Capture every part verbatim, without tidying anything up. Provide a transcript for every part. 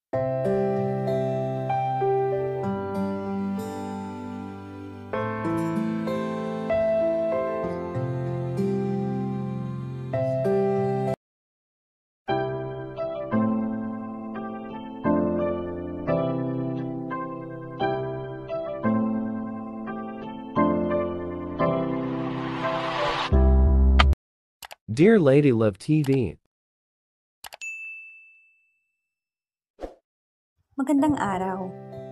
Dear Lady Love T V. Magandang araw.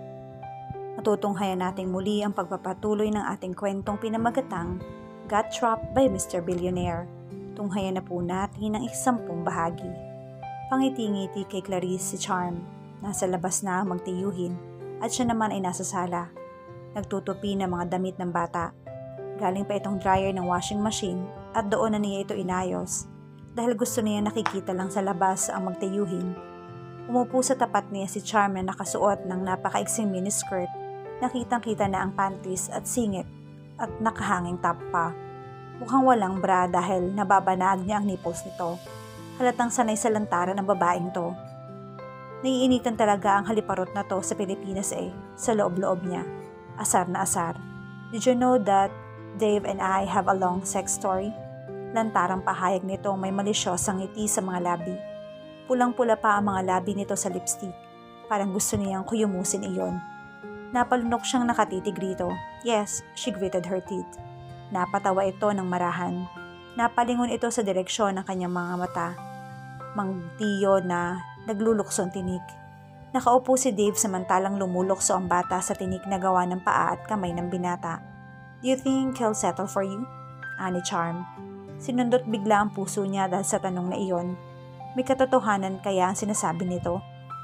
Matutunghayan nating muli ang pagpapatuloy ng ating kwentong pinamagatang Got Trapped by Mister Billionaire. Tunghayan na po natin ang isampung bahagi. Pangiti-ngiti kay Clarice si Charm. Nasa labas na magtiyuhin at siya naman ay nasa sala. Nagtutupi ng mga damit ng bata. Galing pa itong dryer ng washing machine at doon na niya ito inayos dahil gusto niya nakikita lang sa labas ang magtiyuhin. Umupo sa tapat niya si Charm na nakasuot ng napakaiksing miniskirt, nakitang-kita na ang panties at singit at nakahanging top pa. Mukhang walang bra dahil nababanag niya ang nipples nito. Halatang sanay sa lantaran ng babaeng to. Naiinitan talaga ang haliparot na to sa Pilipinas eh, sa loob-loob niya. Asar na asar. Did you know that Dave and I have a long sex story? Lantarang pahayag nitong may malisyosang ngiti sa mga labi. Pulang-pula pa ang mga labi nito sa lipstick. Parang gusto niyang kuyumusin iyon. Napalunok siyang nakatitig rito. Yes, she gritted her teeth. Napatawa ito ng marahan. Napalingon ito sa direksyon ng kanyang mga mata. Mangtiyo na nagluluksong tinik. Nakaupo si Dave samantalang lumulukso ang bata sa tinik na gawa ng paa at kamay ng binata. Do you think he'll settle for you? Ani Charm. Sinundot bigla ang puso niya dahil sa tanong na iyon. May katotohanan kaya ang sinasabi nito?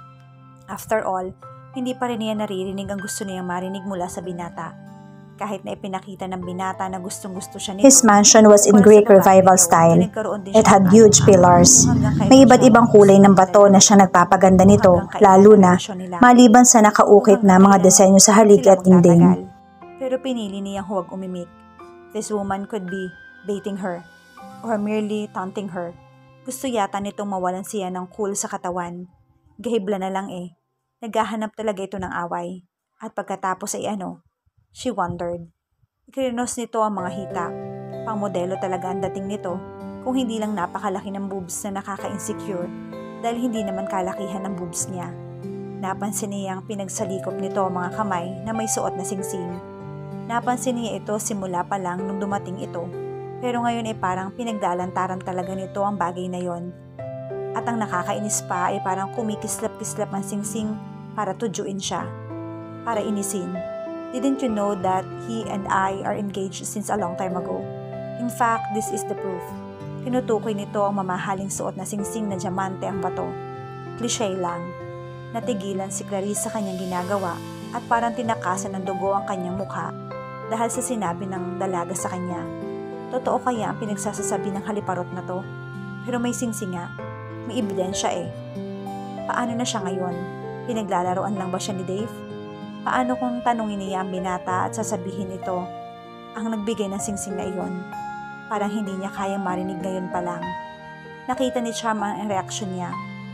After all, hindi pa rin niya naririnig ang gusto niyang marinig mula sa binata. Kahit na ipinakita ng binata na gustong-gusto siya nito. His mansion was in Greek revival style. It had huge pillars. May iba't ibang kulay ng bato na siya nagpapaganda nito, lalo na maliban sa nakaukit na mga disenyo sa halik at dingding. Pero pinili niyang huwag umimik. This woman could be baiting her or merely taunting her. Gusto yata nitong mawalan siya ng cool sa katawan. Gahibla na lang eh. Naghahanap talaga ito ng away. At pagkatapos ay ano? She wondered. Ikrinos nito ang mga hita. Pang-modelo talaga ang dating nito. Kung hindi lang napakalaki ng boobs na nakaka-insecure dahil hindi naman kalakihan ng boobs niya. Napansin niyang pinagsalikop nito ang mga kamay na may suot na singsing. Napansin niya ito simula pa lang nung dumating ito. Pero ngayon ay parang pinagdalantaran talaga nito ang bagay na yon. At ang nakakainis pa ay parang kumikislap-kislap ang singsing para tujuin siya. Para inisin. Didn't you know that he and I are engaged since a long time ago? In fact, this is the proof. Tinutukoy nito ang mamahaling suot na singsing na diamante ang bato. Cliché lang. Natigilan si Clarice sa kanyang ginagawa at parang tinakasan ng dugo ang kanyang mukha dahil sa sinabi ng dalaga sa kanya. Totoo kaya ang pinagsasasabi ng haliparot na to? Pero may singsing nga. May ebidensya eh. Paano na siya ngayon? Pinaglalaroan lang ba siya ni Dave? Paano kung tanungin niya ang binata at sasabihin ito ang nagbigay ng singsing na iyon? Parang hindi niya kayang marinig ngayon pa lang. Nakita ni Charm ang reaksyon niya.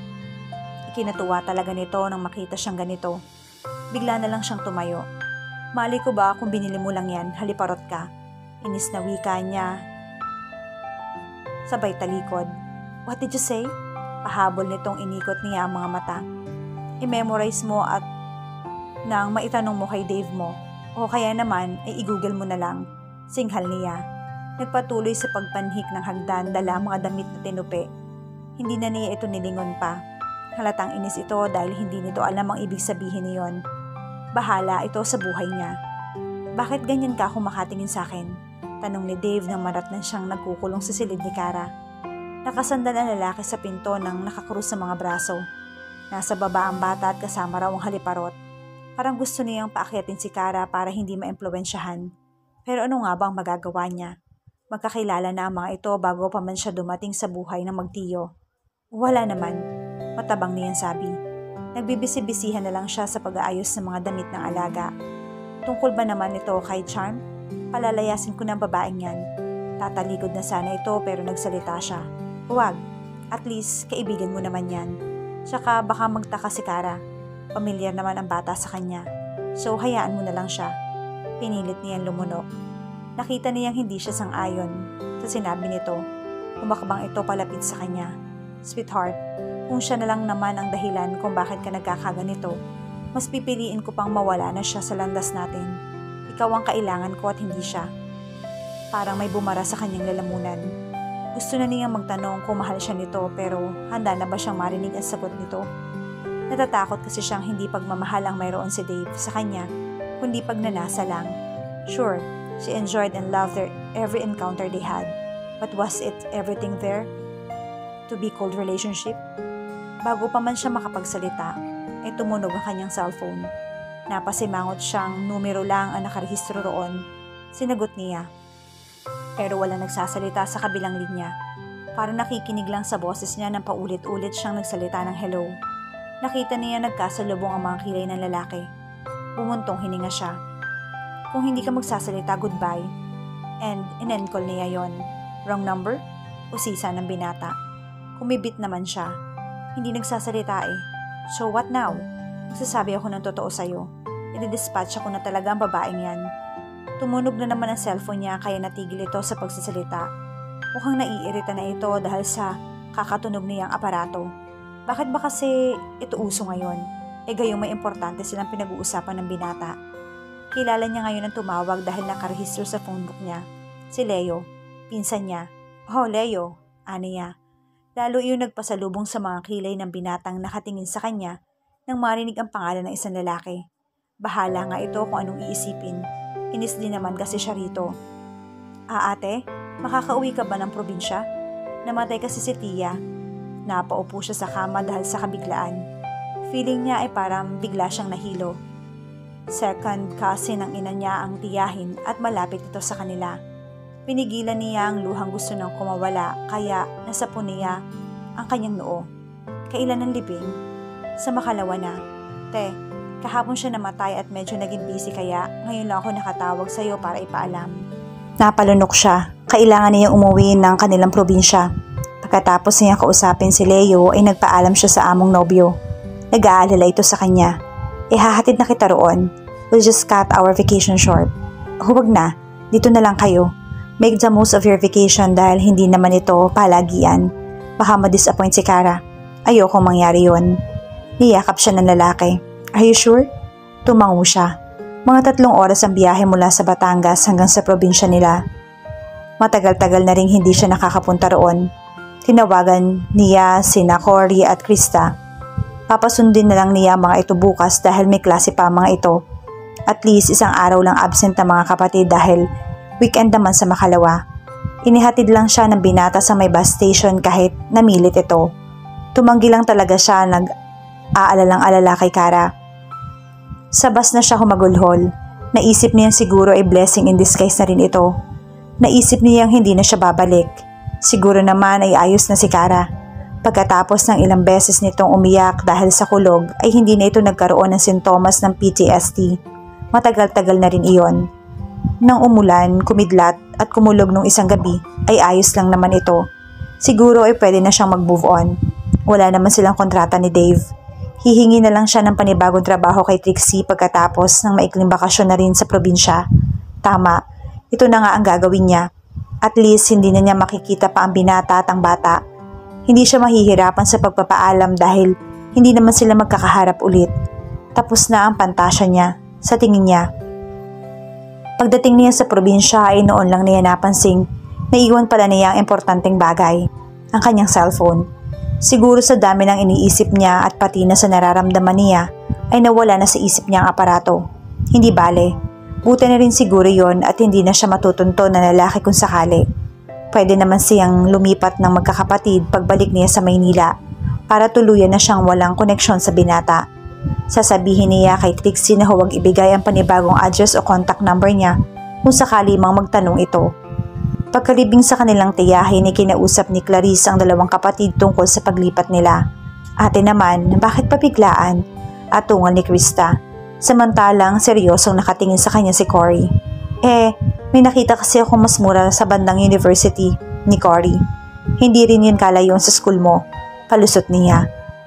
Ikinatuwa talaga nito nang makita siyang ganito. Bigla na lang siyang tumayo. Mali ko ba kung binili mo lang yan, haliparot ka? Inis na wika niya. Sabay talikod. What did you say? Pahabol nitong inikot niya ang mga mata. I-memorize mo at nang maitanong mo kay Dave mo. O kaya naman ay i-google mo na lang. Singhal niya. Nagpatuloy sa pagpanhik ng hagdan dala ang mga damit na tinupi. Hindi na niya ito nilingon pa. Halatang inis ito dahil hindi nito alam ang ibig sabihin niyon. Bahala ito sa buhay niya. Bakit ganyan ka kung makatingin sa akin? Tanong ni Dave nang maratnan siyang nagkukulong sa silid ni Kara. Nakasandal ang lalaki sa pinto nang nakakrus sa mga braso. Nasa baba ang bata at kasama raw ang haliparot. Parang gusto niyang paakyatin si Kara para hindi maimpluwensyahan. Pero ano nga ba ang magagawa niya? Magkakilala na ang mga ito bago pa man siya dumating sa buhay ng magtiyo. Wala naman. Matabang niyang sabi. Nagbibisi-bisihan na lang siya sa pag-aayos ng mga damit ng alaga. Tungkol ba naman ito kay Charm? Palalayasin ko ng babaeng yan. Tatalikod na sana ito pero nagsalita siya. Huwag. At least, kaibigan mo naman yan. Tsaka baka magtaka si Kara. Pamilyar naman ang bata sa kanya. So hayaan mo na lang siya. Pinilit niyang lumunok. Nakita niyang hindi siya sang-ayon sa sinabi nito. Umakbang ito palapit sa kanya. Sweetheart, kung siya na lang naman ang dahilan kung bakit ka nagkakaganito, mas pipiliin ko pang mawala na siya sa landas natin. Ikaw ang kailangan ko at hindi siya. Parang may bumara sa kanyang lalamunan. Gusto na niyang magtanong kung mahal siya nito pero handa na ba siyang marinig ang sagot nito? Natatakot kasi siyang hindi pagmamahal ang mayroon si Dave sa kanya, kundi pagnanasa lang. Sure, she enjoyed and loved their every encounter they had. But was it everything there to be called relationship? Bago pa man siya makapagsalita, ay tumunog ang kanyang cellphone. Napasimangot siyang numero lang ang nakarehistro roon. Sinagot niya. Pero wala nagsasalita sa kabilang linya. Parang nakikinig lang sa boses niya nang paulit-ulit siyang nagsalita ng hello. Nakita niya nagkasalubong ang mga kilay ng lalaki. Bumuntong hininga siya. Kung hindi ka magsasalita, goodbye. And in-encall niya yon. Wrong number? Usisa ng binata. Kumibit naman siya. Hindi nagsasalita eh. So what now? Magsasabi ako ng totoo sa'yo. I-dispatch ako na talaga ang babaeng yan. Tumunog na naman ang cellphone niya kaya natigil ito sa pagsasalita. Mukhang naiirita na ito dahil sa kakatunog niyang aparato. Bakit ba kasi ito uso ngayon? E gayong may importante silang pinag-uusapan ng binata. Kilala niya ngayon ang tumawag dahil nakarehistro sa phone book niya. Si Leo, pinsan niya. Oh, Leo, ani niya. Lalo iyon nagpasalubong sa mga kilay ng binatang nakatingin sa kanya nang marinig ang pangalan ng isang lalaki. Bahala nga ito kung anong iisipin. Inis din naman kasi siya rito. Ah ate, makakauwi ka ba ng probinsya? Namatay kasi si Tia. Napaupo siya sa kama dahil sa kabiglaan. Feeling niya ay parang bigla siyang nahilo. Second cousin ng ina niya ang tiyahin at malapit ito sa kanila. Pinigilan niya ang luhang gusto nang kumawala kaya nasapo niya ang kanyang noo. Kailan ang libing? Sa makalawa na. Te, kahapon siya namatay at medyo naging busy kaya ngayon lang ako nakatawag sa'yo para ipaalam. Napalunok siya. Kailangan niyang umuwi ng kanilang probinsya. Pagkatapos niya kausapin si Leo ay nagpaalam siya sa among nobyo. Nag-aalala ito sa kanya. Ihahatid na kita roon. We'll just cut our vacation short. Huwag na. Dito na lang kayo. Make the most of your vacation dahil hindi naman ito palagian. Baka ma-disappoint si Kara. Ayokong mangyari yun. Niyakap siya ng lalaki. Are you sure? Tumango siya. Mga tatlong oras ang biyahe mula sa Batangas hanggang sa probinsya nila. Matagal-tagal na ring hindi siya nakakapunta roon. Tinawagan niya sina Cory at Krista. Papasundin na lang niya mga ito bukas dahil may klase pa mga ito. At least isang araw lang absent ang mga kapatid dahil weekend naman sa makalawa. Inihatid lang siya ng binata sa may bus station kahit namilit ito. Tumanggi lang talaga siya nag-aalalang-alala kay Kara. Sa bus na siya humagulhol. Naisip niyang siguro ay blessing in disguise na rin ito. Naisip niyang hindi na siya babalik. Siguro naman ay ayos na si Kara. Pagkatapos ng ilang beses nitong umiyak dahil sa kulog ay hindi na ito nagkaroon ng sintomas ng P T S D. Matagal-tagal na rin iyon. Nang umulan, kumidlat at kumulog nung isang gabi ay ayos lang naman ito. Siguro ay pwede na siyang mag-move on. Wala naman silang kontrata ni Dave. Hihingi na lang siya ng panibagong trabaho kay Trixie pagkatapos ng maikling bakasyon na rin sa probinsya. Tama, ito na nga ang gagawin niya. At least hindi na niya makikita pa ang binata at ang bata. Hindi siya mahihirapan sa pagpapaalam dahil hindi naman sila magkakaharap ulit. Tapos na ang pantasya niya, sa tingin niya. Pagdating niya sa probinsya ay noon lang niya napansing naiwan pala niya ang importanteng bagay, ang kanyang cellphone. Siguro sa dami ng iniisip niya at pati na sa nararamdaman niya ay nawala na sa isip niya ang aparato. Hindi bale, buti na rin siguro yon at hindi na siya matutunto na lalaki kung sakali. Pwede naman siyang lumipat ng magkakapatid pagbalik niya sa Maynila para tuluyan na siyang walang koneksyon sa binata. Sasabihin niya kay Trixie na huwag ibigay ang panibagong address o contact number niya kung sakali mang magtanong ito. Pagkalibing sa kanilang tiyahin ay kinausap ni Clarice ang dalawang kapatid tungkol sa paglipat nila. Ate naman, bakit papiglaan? At tungal ni Krista. Samantalang seryosong nakatingin sa kanya si Cory. Eh, may nakita kasi ako mas mura sa bandang university ni Cory. Hindi rin yun kalayon sa school mo. Palusot niya.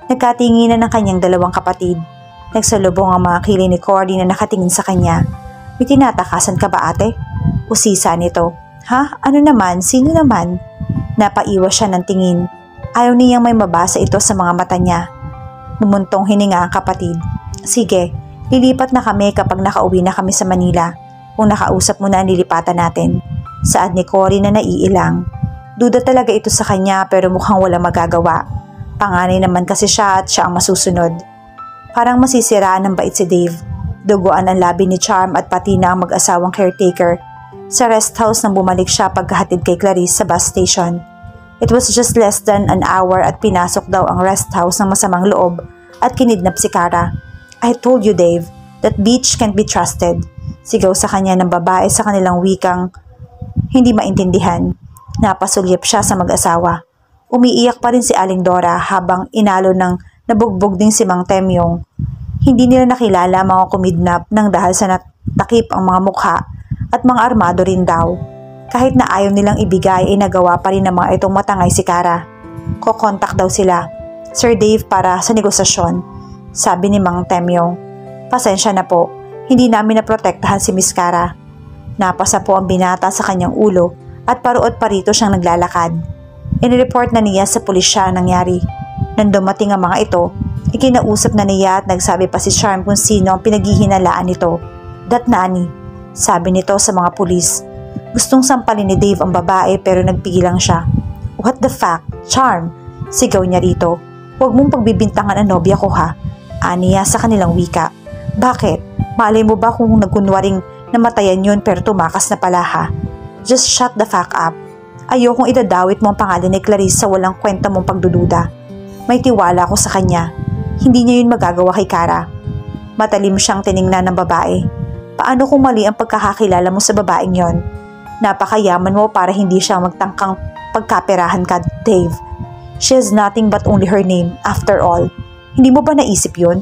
Nagkatinginan ng kanyang dalawang kapatid. Nagsalubong ang mga kilay ni Cordy na nakatingin sa kanya. May tinatakasan ka ba ate? Usisa nito. Ha? Ano naman? Sino naman? Napaiwas siya ng tingin. Ayaw niyang may mabasa ito sa mga mata niya. Numuntong hininga ang kapatid. Sige, lilipat na kami kapag nakauwi na kami sa Manila. Kung nakausap mo na ang lilipatan natin. Saad ni Cory na naiilang. Duda talaga ito sa kanya pero mukhang walang magagawa. Panganay naman kasi siya at siya ang masusunod. Parang masisiraan ng bait si Dave. Duguan ang labi ni Charm at pati na ang mag-asawang caretaker. Sa rest house nang bumalik siya pagkahatid kay Clarice sa bus station. It was just less than an hour at pinasok daw ang rest house ng masamang loob at kinidnap si Cara. I told you Dave, that bitch can't be trusted. Sigaw sa kanya ng babae sa kanilang wikang hindi maintindihan. Napasulyap siya sa mag-asawa. Umiiyak pa rin si Aling Dora habang inalo ng nabugbog ding si Mang Temyong. Hindi nila nakilala mga kumidnap nang dahil sa natakip ang mga mukha at mga armado rin daw. Kahit na ayaw nilang ibigay ay nagawa pa rin ng mga itong matangay si Cara. Kokontak daw sila, Sir Dave para sa negosasyon, sabi ni Mang Temyong. Pasensya na po, hindi namin naprotektahan si Miss Cara. Napasa po ang binata sa kanyang ulo at paruot pa rito siyang naglalakad. Inireport na niya sa pulisya ang nangyari. Nang dumating ang mga ito, ikinausap na niya at nagsabi pa si Charm kung sino ang pinaghihinalaan nito. That nani, sabi nito sa mga pulis. Gustong sampalin ni Dave ang babae pero nagpigil lang siya. What the fuck? Charm, sigaw niya rito. Huwag mong pagbibintangan ang nobya ko ha. Aniya sa kanilang wika. Bakit? Malay mo ba kung nagkunwaring namatayan yun pero tumakas na pala ha? Just shut the fuck up. Ayokong idadawit mo ang pangalan ni Clarice sa walang kwenta mong pagdududa. May tiwala ko sa kanya. Hindi niya yun magagawa kay Cara. Matalim siyang tiningnan ng babae. Paano kung mali ang pagkakakilala mo sa babaeng yon? Napakayaman mo para hindi siya magtangkang pagkaperahan ka, Dave. She has nothing but only her name, after all. Hindi mo ba naisip yun?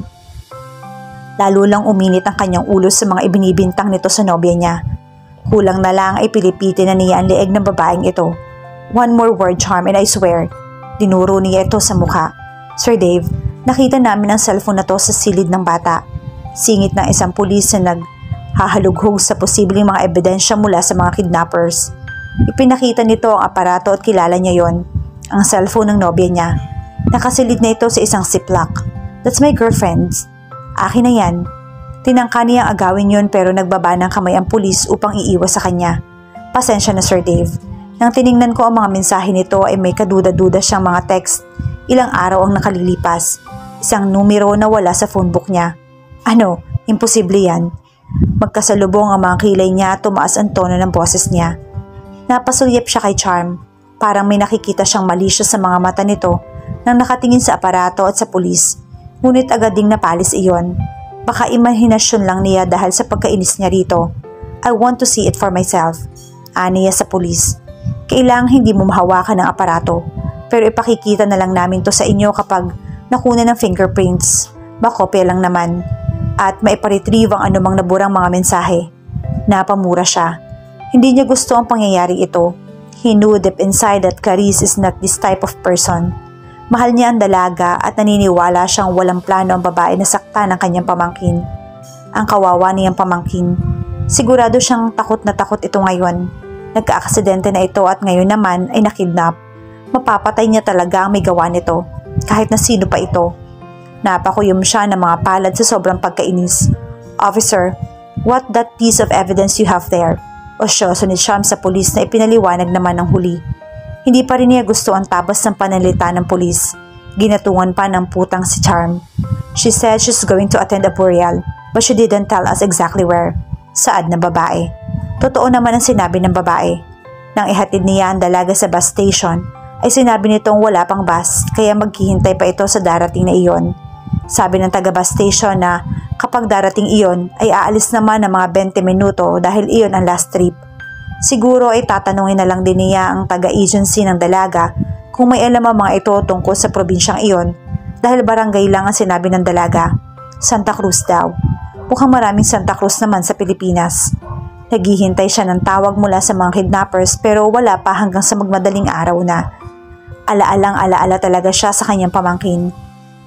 Lalo lang uminit ang kanyang ulo sa mga ibinibintang nito sa nobya niya. Kulang na lang ay pilipitin na niya ang leeg ng babaeng ito. One more word, Charm, and I swear. Dinuro niya ito sa mukha. Sir Dave, nakita namin ang cellphone na to sa silid ng bata. Singit ng isang pulis na naghahalughog sa posibleng mga ebidensya mula sa mga kidnappers. Ipinakita nito ang aparato at kilala niya yon, ang cellphone ng nobya niya. Nakasilid na ito sa isang ziplock. That's my girlfriend's. Akin na yan. Tinangka niyang agawin yon pero nagbaba ng kamay ang pulis upang iiwas sa kanya. Pasensya na Sir Dave. Nang tiningnan ko ang mga mensahe nito ay may kaduda-duda siyang mga text. Ilang araw ang nakalilipas. Isang numero na wala sa phonebook niya. Ano? Imposible yan. Magkasalubong ang mga kilay niya at tumaas ang tono ng boses niya. Napasulyap siya kay Charm. Parang may nakikita siyang malisya sa mga mata nito nang nakatingin sa aparato at sa pulis. Ngunit agad ding napalis iyon. Baka imahinasyon lang niya dahil sa pagkainis niya rito. I want to see it for myself. Aniya sa pulis. Kailangang hindi mo mahawakan ng aparato. Pero ipakikita na lang namin to sa inyo kapag nakuna ng fingerprints. Bakopya lang naman. At maiparetrieve ang anumang naburang mga mensahe. Napamura siya. Hindi niya gusto ang pangyayari ito. He knew deep inside that Clarice is not this type of person. Mahal niya ang dalaga at naniniwala siyang walang plano ang babae na sakta ng kanyang pamangkin. Ang kawawa niyang pamangkin. Sigurado siyang takot na takot ito ngayon. Nagka-aksidente na ito at ngayon naman ay nakidnap. Mapapatay niya talaga ang may gawa nito, kahit na sino pa ito. Napakuyom siya ng mga palad sa sobrang pagkainis. Officer, what that piece of evidence you have there? Osyoso ni Charm sa pulis na ipinaliwanag naman ng huli. Hindi pa rin niya gusto ang tabas ng panalita ng pulis. Ginatungan pa ng putang si Charm. She said she's going to attend a burial, but she didn't tell us exactly where. Saad na babae. Totoo naman ang sinabi ng babae. Nang ihatid niya ang dalaga sa bus station, ay sinabi nitong wala pang bus kaya maghihintay pa ito sa darating na iyon. Sabi ng taga-bus station na kapag darating iyon ay aalis naman ng mga twenty minuto dahil iyon ang last trip. Siguro ay tatanungin na lang din niya ang taga-agency ng dalaga kung may alam ang mga ito tungkol sa probinsyang iyon dahil barangay lang ang sinabi ng dalaga. Santa Cruz daw. Mukhang maraming Santa Cruz naman sa Pilipinas. Naghihintay siya ng tawag mula sa mga kidnappers pero wala pa hanggang sa magmadaling araw na. Ala-alang ala-ala talaga siya sa kanyang pamangkin.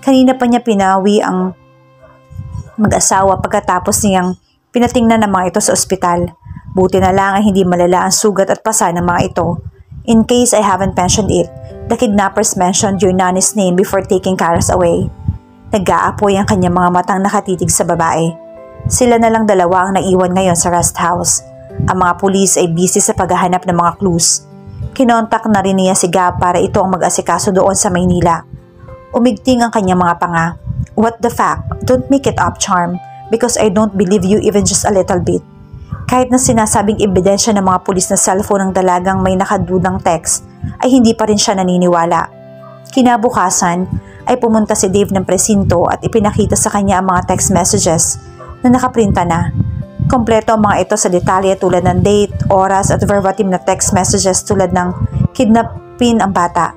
Kanina pa niya pinawi ang mag-asawa pagkatapos niyang pinatingnan ng mga ito sa ospital. Buti na lang ay hindi malala ang sugat at pasa ng mga ito. In case I haven't mentioned it, the kidnappers mentioned your nanny's name before taking Kara's away. Nag-aapoy ang kanyang mga matang nakatitig sa babae. Sila na lang dalawa ang naiwan ngayon sa rest house. Ang mga pulis ay busy sa paghahanap ng mga clues. Kinontak na rin niya si Gab para ito ang mag-asikaso doon sa Maynila. Umigting ang kanyang mga panga. What the fuck? Don't make it up, Charm, because I don't believe you even just a little bit. Kahit na sinasabing ebidensya ng mga pulis na cellphone ng dalagang may nakadudang text, ay hindi pa rin siya naniniwala. Kinabukasan ay pumunta si Dave ng presinto at ipinakita sa kanya ang mga text messages na nakaprinta na. Kompleto ang mga ito sa detalye tulad ng date, oras at verbatim na text messages tulad ng kidnapin ang bata.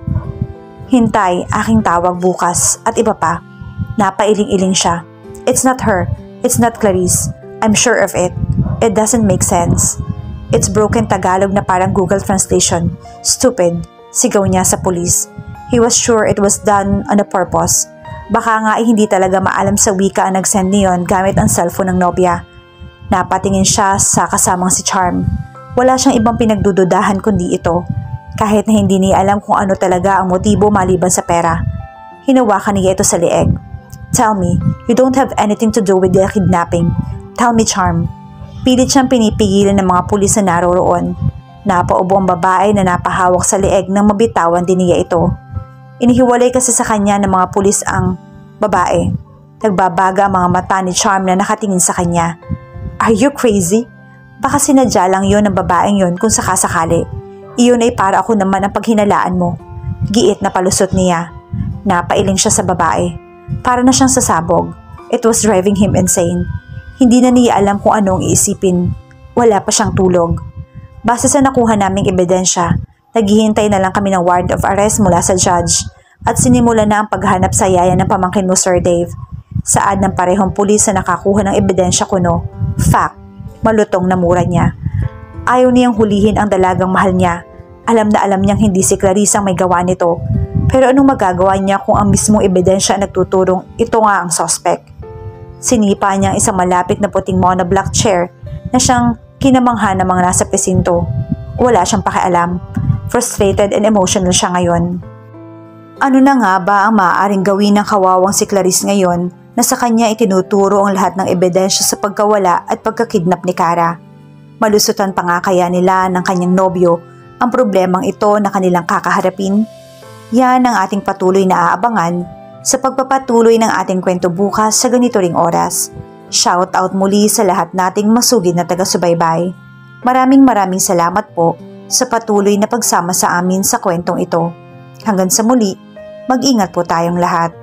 Hintay, aking tawag bukas at iba pa. Napailing-iling siya. It's not her. It's not Clarice. I'm sure of it. It doesn't make sense. It's broken Tagalog na parang Google Translation. Stupid. Sigaw niya sa pulis. He was sure it was done on a purpose. Baka nga ay hindi talaga maalam sa wika ang nag-send niyon gamit ang cellphone ng nobya. Napatingin siya sa kasamang si Charm. Wala siyang ibang pinagdududahan kundi ito. Kahit na hindi niya alam kung ano talaga ang motibo maliban sa pera. Hinawakan niya ito sa leeg. Tell me, you don't have anything to do with the kidnapping. Tell me, Charm. Pilit siyang pinipigilan ng mga pulis na naroroon. Napaubo ang babae na napahawak sa leeg nang mabitawan din niya ito. Inihiwalay kasi sa kanya ng mga pulis ang babae. Nagbabaga ang mga mata ni Charm na nakatingin sa kanya. Are you crazy? Baka sinadya lang yon ng babaeng yon kung sakasakali. Iyon ay para ako naman ang paghinalaan mo. Giit na palusot niya. Napailing siya sa babae. Para na siyang sasabog. It was driving him insane. Hindi na niya alam kung anong iisipin. Wala pa siyang tulog. Base sa nakuha naming ebidensya, naghihintay na lang kami ng warrant of arrest mula sa judge at sinimula na ang paghanap sa yaya ng pamangkin mo, Sir Dave. Saad ng parehong pulis na nakakuha ng ebidensya kuno. Fact. Malutong na mura niya. Ayaw niyang hulihin ang dalagang mahal niya. Alam na alam niyang hindi si Clarice ang may gawa nito. Pero anong magagawa niya kung ang mismong ebidensya ang nagtuturong ito nga ang suspect? Sinipa niya ang isang malapit na puting monoblock chair na siyang kinamangha ng mga nasa presinto. Wala siyang pakialam. Frustrated and emotional siya ngayon. Ano na nga ba ang maaaring gawin ng kawawang si Clarice ngayon na sa kanya itinuturo ang lahat ng ebidensya sa pagkawala at pagkakidnap ni Kara? Malusutan pa nga kaya nila ng kanyang nobyo ang problemang ito na kanilang kakaharapin? Yan ang ating patuloy na aabangan sa pagpapatuloy ng ating kwento bukas sa ganito ring oras. Shout out muli sa lahat nating masugid na taga-subaybay. Maraming maraming salamat po sa patuloy na pagsama sa amin sa kwentong ito. Hanggang sa muli, mag-ingat po tayong lahat.